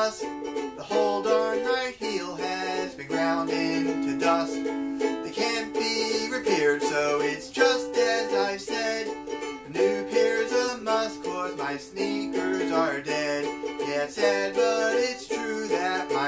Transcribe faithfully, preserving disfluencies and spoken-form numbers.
dusk. The hold on right heel has been ground into dust. They can't be repaired, so it's just as I said. A new pair's a must, 'cause my sneakers are dead. Yeah, it's sad, but it's true that my